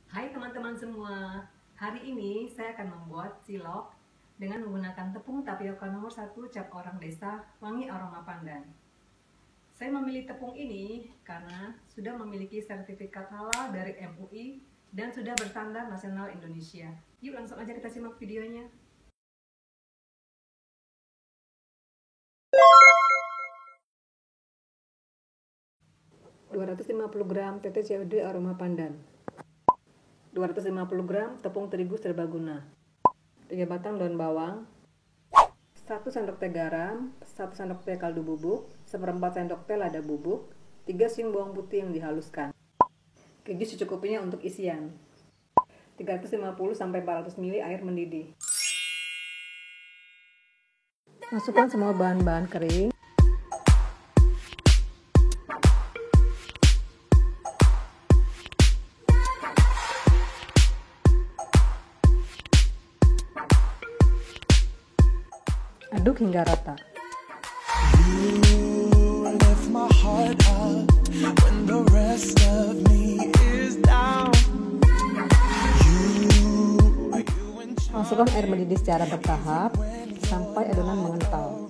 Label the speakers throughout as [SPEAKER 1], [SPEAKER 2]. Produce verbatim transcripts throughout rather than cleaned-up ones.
[SPEAKER 1] Hai teman-teman semua, hari ini saya akan membuat cilok dengan menggunakan tepung tapioka nomor satu cap orang desa wangi aroma pandan. Saya memilih tepung ini karena sudah memiliki sertifikat halal dari M U I dan sudah berstandar nasional Indonesia. Yuk langsung aja kita simak videonya. dua ratus lima puluh gram T T C O D aroma pandan, dua ratus lima puluh gram tepung terigu serbaguna, tiga batang daun bawang, satu sendok teh garam, satu sendok teh kaldu bubuk, seperempat sendok teh lada bubuk, tiga siung bawang putih yang dihaluskan, keju secukupnya untuk isian, tiga ratus lima puluh sampai empat ratus mililiter air mendidih. Masukkan semua bahan-bahan kering. Aduk hingga rata. Masukkan air mendidih secara bertahap sampai adonan mengental.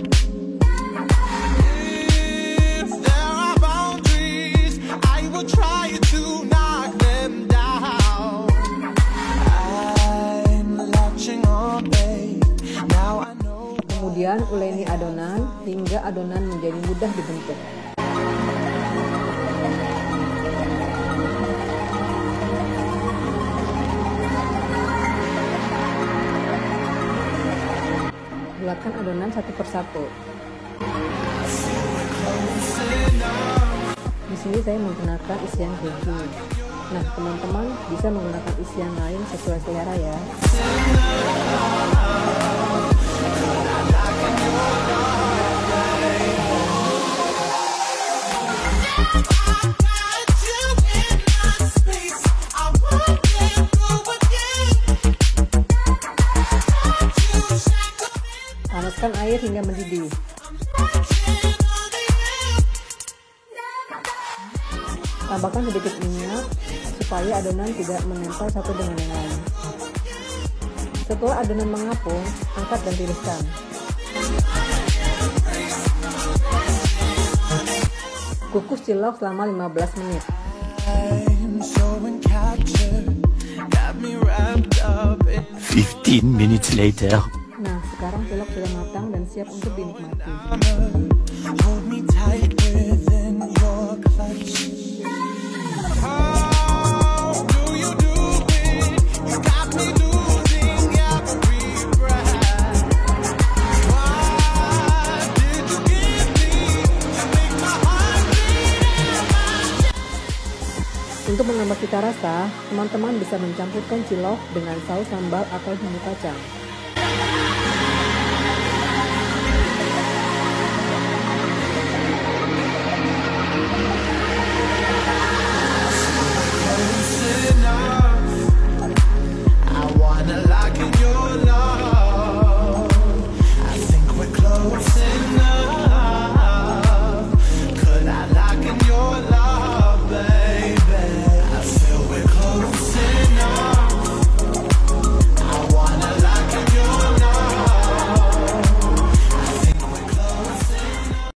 [SPEAKER 1] Kemudian uleni adonan hingga adonan menjadi mudah dibentuk. Bulatkan adonan satu persatu. Di sini saya menggunakan isian keju. Nah, teman-teman bisa menggunakan isian lain sesuai selera ya. Panaskan air hingga mendidih. Tambahkan sedikit minyak supaya adonan tidak menempel satu dengan yang lain. Setelah adonan mengapung, angkat dan tiriskan. Kukus cilok selama lima belas menit.
[SPEAKER 2] fifteen minutes later.
[SPEAKER 1] Nah, sekarang cilok sudah matang dan siap untuk dinikmati. Untuk menambah cita rasa, teman-teman bisa mencampurkan cilok dengan saus sambal atau bumbu kacang.